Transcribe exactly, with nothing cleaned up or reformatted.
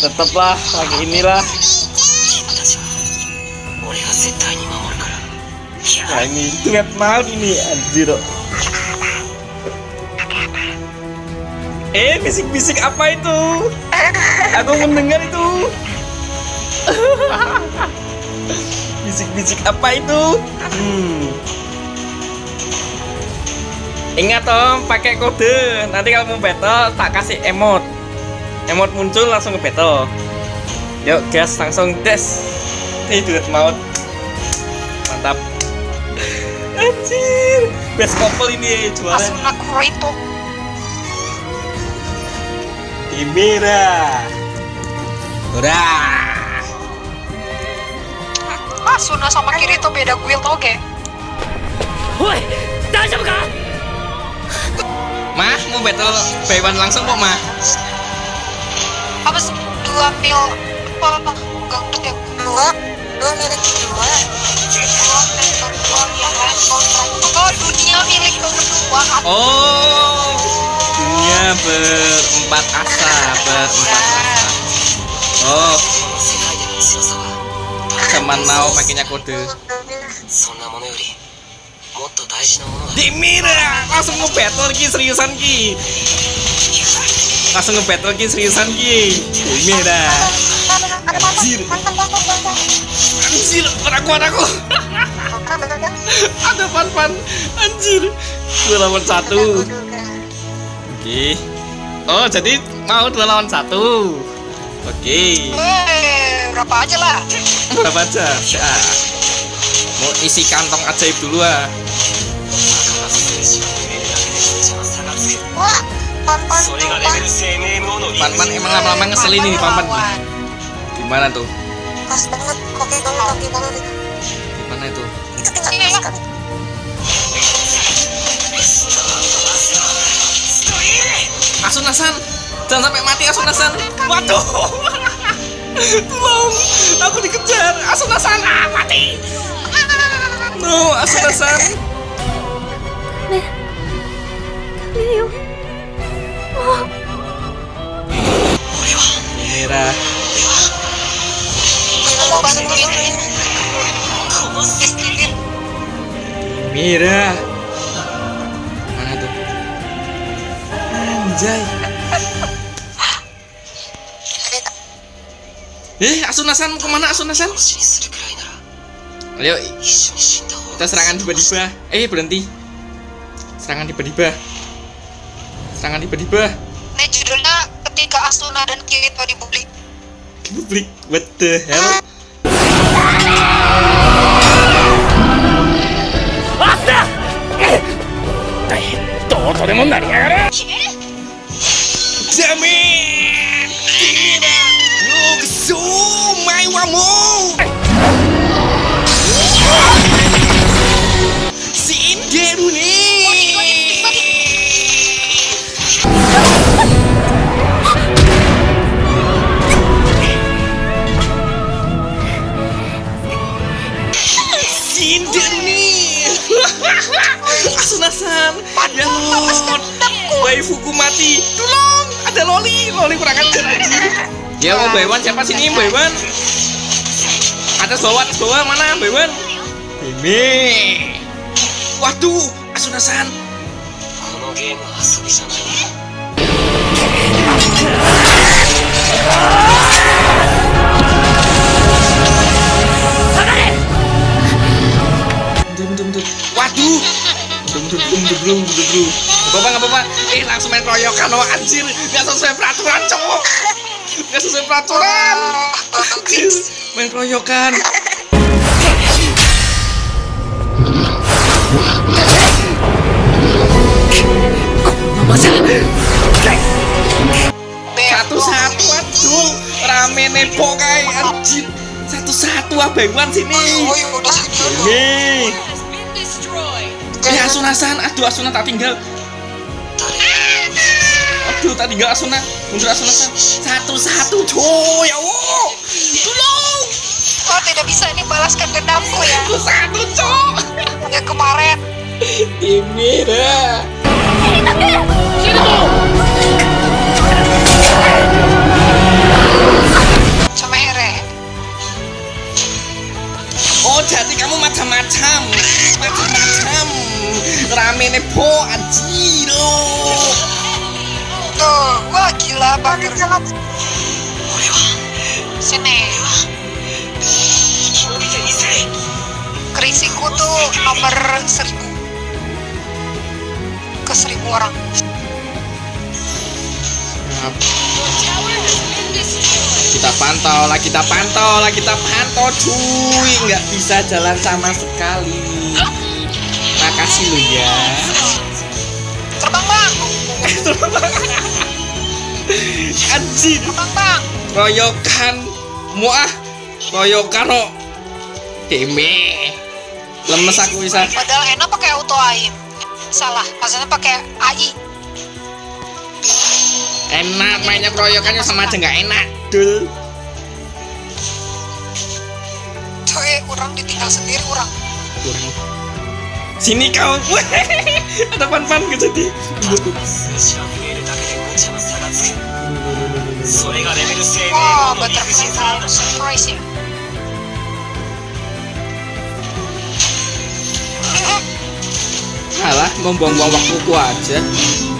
Tetaplah lagi inilah. Nah ini duet maut ini anjir. Eh bisik-bisik apa itu? Aku mendengar itu. Bisik-bisik apa itu? Hmm. Ingat Tom, pakai kode. Nanti kalau mau battle tak kasih emot. Emot muncul langsung ke battle. Yuk gas langsung des. Nih duet maut. Mantap. Anjir, best couple ini juara. Asuna Kurito. Tim merah. Udah. Asuna sama Kirito beda guild oke. Okay. Woi, daijoubu ka? Mah, mau battle Baywan langsung kok, Mah? Apa sih? Dua pil apa apa? Enggak ngerti. Dua, dua milik dua. Oh, dunia milik kedua. Oh, dunia berempat asa, berempat asa. Oh, zaman now pakainya kode. Dimira, langsung nge-battle ki seriusan ki. Langsung nge-battle ki seriusan ki. Dimira. Anjir. Anjir, aku aku. Ada pan-pan. Anjir. Dua lawan satu. Oke. Oh, jadi mau dua lawan satu. Oke. Eh, berapa aja lah? Berapa aja? Ya. Mau isi kantong ajaib dulu ah. Wah, pan-pan Pan-pan emang lama-lama ngeselin nih Pan-pan. Gimana tuh? Pas banget, oke banget, oke banget. Gimana itu? Itu tinggal sekali. Asunasan, jangan sampai mati Asunasan. Waduh, tolong, aku dikejar. Asunasan, ah, mati. No, Asunasan. Merah. Merah. Mana tuh? Anjay. Eh, Asunasan kemana Asunasan? Ayo, kita serangan tiba-tiba. Eh, berhenti. Serangan tiba-tiba. Serangan tiba-tiba. Ini judulnya ketika Asuna dan Kirito dibully. Publik, what the hell? Asta! Dodo de mo nariyagaru! Jamin! Tidak! Luxu! Maiwamu! Sinderu ni! Sinderu ni! Asunasan! Ya Lord! Waifuku mati! Tolong! Ada Loli! Loli kurang ajar anjir! Ya mau Baywan siapa sini Baywan? Atas bawah, atas bawah mana Baywan? Bebe! Waduh! Asunasan! Waduh! Belum belum belum belum belum. Gak apa-apa, gak apa-apa. Eh langsung main keroyokan oh anjir. Gak sesuai peraturan cowok. Gak sesuai peraturan. Anjir, main keroyokan. Satu-satu aduh. Rame nepo kayak anjir. Satu-satu ah Baywan sini. Ini. Eh Asunasan, aduh Asuna tak tinggal. Aduh tak tinggal Asuna, mundur Asunasan. Satu-satu coy, oh, tolong. Kau tidak bisa ini balaskan dendamku ya. Satu coy. Ya kemarin. Tim merah. Kirito! jadi kamu macam-macam, macam-macam. Rame nepo anjir. Tuh, wah gila banget. Sini. Kerisiku tuh nomor seribu ke seribu orang. Kita pantau lah, kita pantau lah, kita pantau cuy. Nggak bisa jalan sama sekali. Makasih lu ya. Terbang bang. Anjir. Terbang bang. Royokan muah. Royokan no. Deme. Lemes aku bisa. Padahal enak pakai auto aim. Salah, maksudnya pakai A I. Enak mainnya keroyokannya sama aja nggak enak dul. Coy, orang ditinggal sendiri orang. Kurang. Sini kau. Ada pan-pan gitu di. Wah, butterfly surprise ya. Alah, membuang-buang waktuku aja.